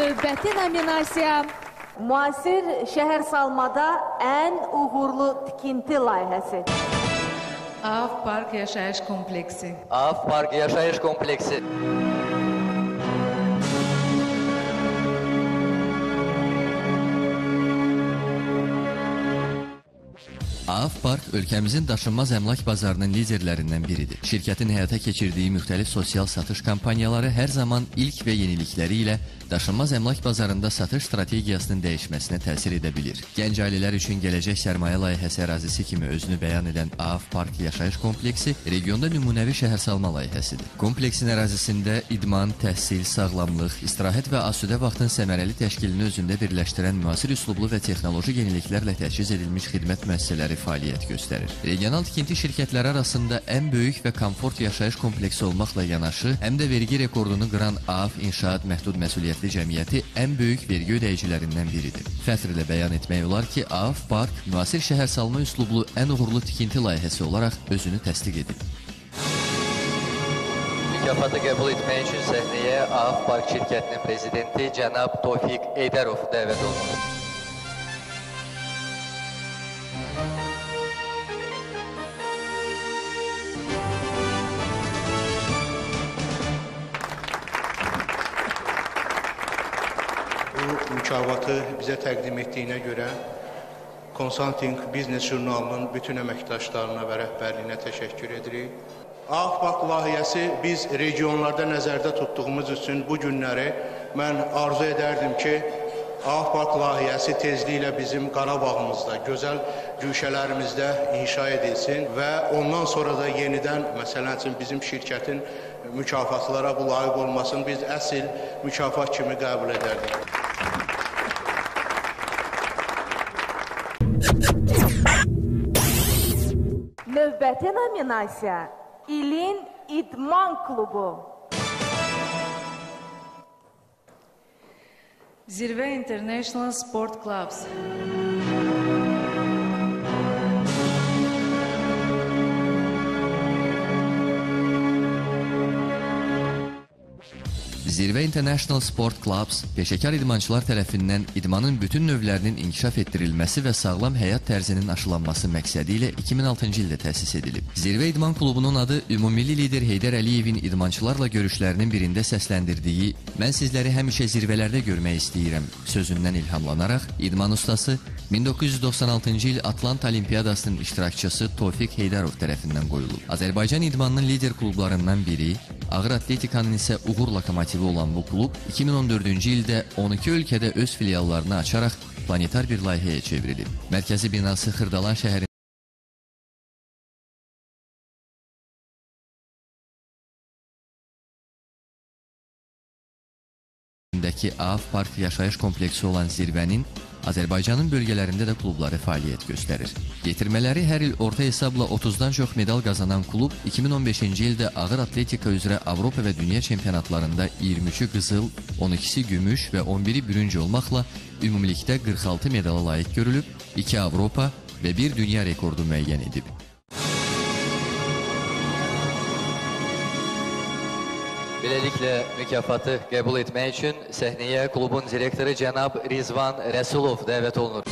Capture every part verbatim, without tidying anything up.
Növbəti nominasiya müasir şəhər salmada ən uğurlu tikinti layihəsi. Av Park Yaşayış Kompleksi. Av Park Yaşayış Kompleksi. A A F Park ölkəmizin daşınmaz əmlak bazarının liderlərindən biridir. Şirkətin həyata keçirdiyi müxtəlif sosial satış kampaniyaları hər zaman ilk və yenilikləri ilə daşınmaz əmlak bazarında satış strategiyasının dəyişməsinə təsir edə bilir. Gənc ailələr üçün gələcək sərmayə layihəsi ərazisi kimi özünü bəyan edən A A F Park yaşayış kompleksi regionda nümunəvi şəhərsalma layihəsidir. Kompleksin ərazisində idman, təhsil, sağlamlıq, istirahət və asudə vaxtın səmərəli təşkilini özündə birləşdirən müasir üslublu və texnoloji yeniliklərlə təchiz edilmiş xidmət müəssisələri fəaliyyət göstərir. Regional tikinti şirkətləri arasında ən böyük və komfort yaşayış kompleksi olmaqla yanaşı, həm də vergi rekordunu qıran A A F İnşaat Məhdud Məsuliyyətli Cəmiyyəti ən böyük vergi ödəyicilərindən biridir. Fəxrlə bəyan etmək olar ki, A A F Park müasir şəhərsalma üslublu ən uğurlu tikinti layihəsi olaraq özünü təsdiq edib. Mükafatı qəbul etmək üçün səhnəyə A A F Park şirkətinin prezidenti cənab Tofiq Eydarov dəvət olunur. Bu mükafatı bizə təqdim etdiyinə görə Consulting Business jurnalının bütün əməkdaşlarına və rəhbərliyinə təşəkkür edirik. A A F Park layihəsi biz regionlarda nəzərdə tutduğumuz üçün bu günləri mən arzu edərdim ki, A A F Park layihəsi tezliklə bizim Qarabağımızda, gözəl güşələrimizdə inşa edilsin və ondan sonra da yenidən, məsələn üçün bizim şirkətin mükafatlara bu layiq olmasını biz əsl mükafat kimi qəbul edərdik. Növbəti nominasiya İlin İdman Klubu. Zirvə International Sport Clubs. Zirvə International Sport Clubs, peşəkar idmançılar tərəfindən idmanın bütün növlərinin inkişaf etdirilməsi və sağlam həyat tərzinin aşılanması məqsədi ilə iki min altıncı ildə təsis edilib. Zirvə İdman Klubunun adı ümummilli lider Heydər Əliyevin idmançılarla görüşlərinin birində səsləndirdiyi "Mən sizləri həmişə zirvələrdə görmək istəyirəm" sözündən ilhamlanaraq, idman ustası min doqquz yüz doxsan altıncı il Atlanta Olimpiyadasının iştirakçısı Tofiq Heydarov tərəfindən qoyulub. Azərbaycan idmanının lider klublarından biri, ağır atletikanın isə uğur lokomotivi olan bu klub iki min on dördüncü ildə on iki ölkədə öz filiallarını açaraq planetar bir layihəyə çevrilib. Mərkəzi binası Xırdalan şəhərində A A F Park yaşayış kompleksi olan zirvənin Azərbaycanın bölgələrində də klubları fəaliyyət göstərir. Getirmələri hər il orta hesabla otuzdan çox medal qazanan klub iki min on beşinci ildə ağır atletika üzrə Avropa və dünya çempionatlarında iyirmi üçü qızıl, on ikisi gümüş və on biri bürünc olmaqla ümumilikdə qırx altı medala layiq görülüb, iki Avropa və bir dünya rekordu müəyyən edib. Beləliklə, mükafatı qəbul etmək üçün səhnəyə klubun direktoru cənab Rizvan Rəsulov dəvət olunur.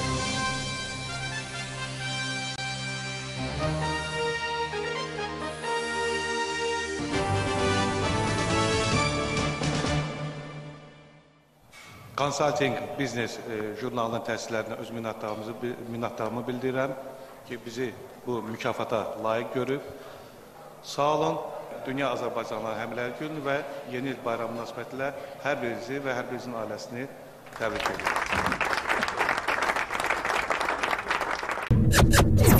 Consulting Business jurnalının təsislərinə öz minnətdarlığımı bildirirəm ki, bizi bu mükafata layiq görüb. Sağ olun. Dünya Azərbaycanlı Həmlər Günü və Yeni il bayramı münasibətilə hər birinizi və hər birinizin ailəsini təbrik edirəm.